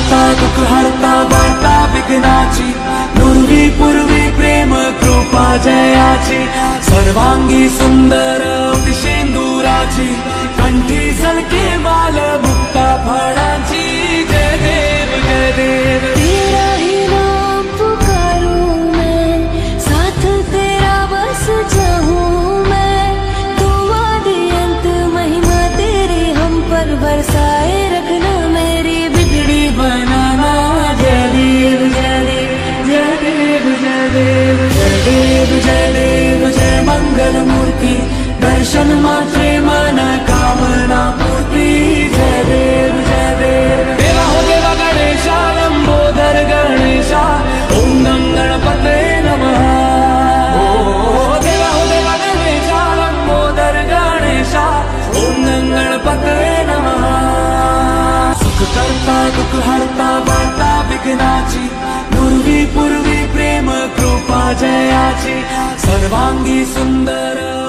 करता दुःख हरता वार्ता विघ्नाची, नुरवी पूर्वी प्रेम कृपा जयाची, सर्वांगी सुंदर शेंदुराची, कंठी झळके माल मुक्ता फळाची। जय देव जय देव, तेरा ही नाम पुकारूं मैं, साथ तेरा बस चाहूं मैं, तुम आदि अंत महिमा तेरी हम पर बरसाए रखना, मेरी बिगड़ी बनाना। जय देव जय देव जय देव जय देव जय देव जय देव जय मंगल मूर्ति, दर्शन मात्रे मन कामना पूर्ति। जय देव जय देव, देवा हो देवा गणेशा, लंबोदर गणेशा, ओम नम गणपते नमः। ओ देवा हो देवा गणेशा, लंबोदर गणेशा, ओम नम गणपते नमः। सुख करता दुःख हरता वार्ता विघ्नाची, नुरवी पूर्वी प्रेम कृपा जयाची, सर्वांगी सुंदर